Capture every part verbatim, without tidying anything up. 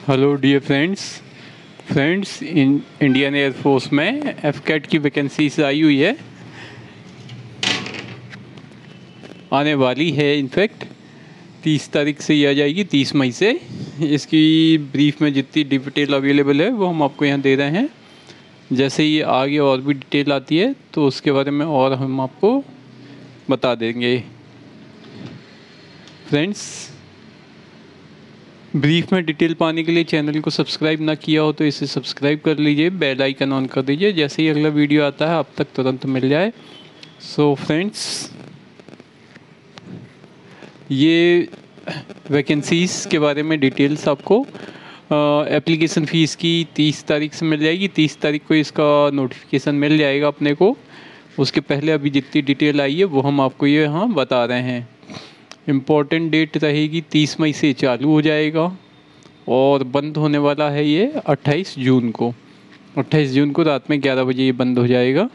Hello dear friends friends in Indian air force में AFCAT की vacancies आई हुई है, आने वाली है। इनफैक्ट तीस तारीख से ही आ जाएगी, तीस मई से। इसकी ब्रीफ में जितनी डिटेल अवेलेबल है वो हम आपको यहाँ दे रहे हैं। जैसे ही आगे और भी डिटेल आती है तो उसके बारे में और हम आपको बता देंगे। फ्रेंड्स, ब्रीफ में डिटेल पाने के लिए चैनल को सब्सक्राइब ना किया हो तो इसे सब्सक्राइब कर लीजिए, बेल आइकन ऑन कर दीजिए, जैसे ही अगला वीडियो आता है आप तक तुरंत मिल जाए। सो फ्रेंड्स, ये वैकेंसीज़ के बारे में डिटेल्स आपको एप्लीकेशन फ़ीस की तीस तारीख से मिल जाएगी। तीस तारीख को इसका नोटिफिकेशन मिल जाएगा अपने को। उसके पहले अभी जितनी डिटेल आई है वो हम आपको ये यहाँ बता रहे हैं। इम्पॉर्टेंट डेट रहेगी तीस मई से चालू हो जाएगा और बंद होने वाला है ये अट्ठाईस जून को। अट्ठाईस जून को रात में ग्यारह बजे ये बंद हो जाएगा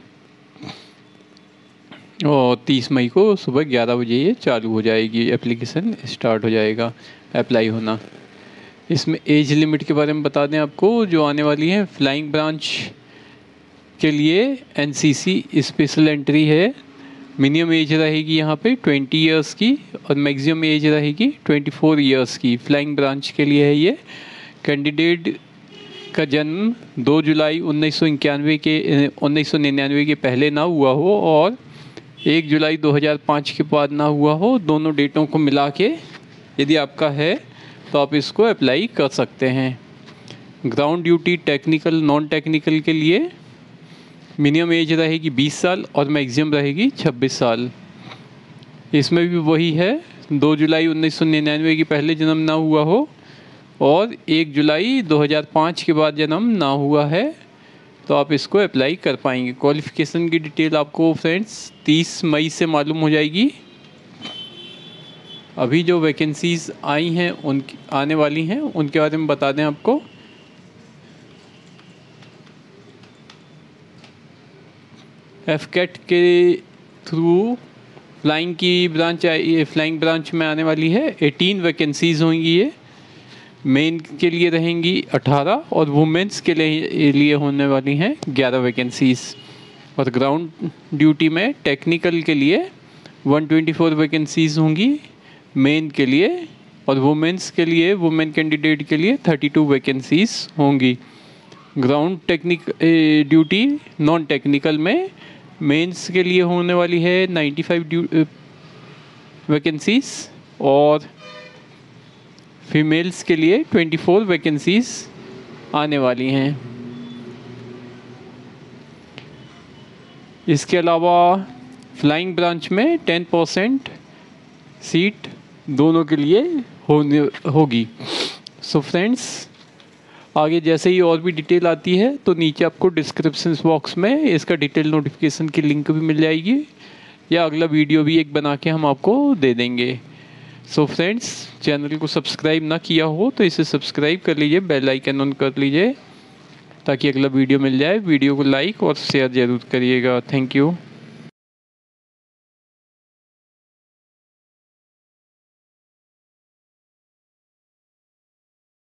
और तीस मई को सुबह ग्यारह बजे ये चालू हो जाएगी, एप्लीकेशन स्टार्ट हो जाएगा अप्लाई होना। इसमें एज लिमिट के बारे में बता दें आपको, जो आने वाली है फ्लाइंग ब्रांच के लिए एनसीसी स्पेशल एंट्री है। मिनिमम एज रहेगी यहाँ पे ट्वेंटी इयर्स की और मैक्सिमम एज रहेगी ट्वेंटी फोर इयर्स की। फ्लाइंग ब्रांच के लिए है ये। कैंडिडेट का जन्म दो जुलाई उन्नीस सौ इक्यानवे के उन्नीस सौ निन्यानवे के पहले ना हुआ हो और एक जुलाई दो हज़ार पाँच के बाद ना हुआ हो। दोनों डेटों को मिला के यदि आपका है तो आप इसको अप्लाई कर सकते हैं। Ground duty technical non technical के लिए मिनिमम एज रहेगी बीस साल और मैक्सिमम रहेगी छब्बीस साल। इसमें भी वही है, दो जुलाई उन्नीस सौ निन्यानवे के पहले जन्म ना हुआ हो और एक जुलाई दो हज़ार पाँच के बाद जन्म ना हुआ है तो आप इसको अप्लाई कर पाएंगे। क्वालिफ़िकेशन की डिटेल आपको फ्रेंड्स तीस मई से मालूम हो जाएगी। अभी जो वैकेंसीज़ आई हैं उनकी आने वाली हैं उनके बारे में बता दें आपको। एफ कैट के थ्रू फ्लाइंग की ब्रांच आई, फ्लाइंग ब्रांच में आने वाली है। अठारह वैकेंसीज़ होंगी ये। मेन के लिए रहेंगी अठारह और वुमेंस के लिए लिए होने वाली हैं ग्यारह वैकेंसीज़। और ग्राउंड ड्यूटी में टेक्निकल के लिए एक सौ चौबीस वैकेंसीज़ होंगी मेन के लिए, और वुमेंस के लिए वुमेन कैंडिडेट के लिए बत्तीस वैकेंसीज़ होंगी। Ground technic duty non technical में मेंस के लिए होने वाली है पचानवे वैकेंसीज़ और फीमेल्स के लिए चौबीस वैकेंसीज़ आने वाली हैं। इसके अलावा फ्लाइंग ब्रांच में दस परसेंट सीट दोनों के लिए होने होगी। सो फ्रेंड्स, आगे जैसे ही और भी डिटेल आती है तो नीचे आपको डिस्क्रिप्शन बॉक्स में इसका डिटेल नोटिफिकेशन की लिंक भी मिल जाएगी, या अगला वीडियो भी एक बना के हम आपको दे देंगे। सो फ्रेंड्स, चैनल को सब्सक्राइब ना किया हो तो इसे सब्सक्राइब कर लीजिए, बेल आइकन ऑन कर लीजिए ताकि अगला वीडियो मिल जाए। वीडियो को लाइक और शेयर ज़रूर करिएगा। Thank you.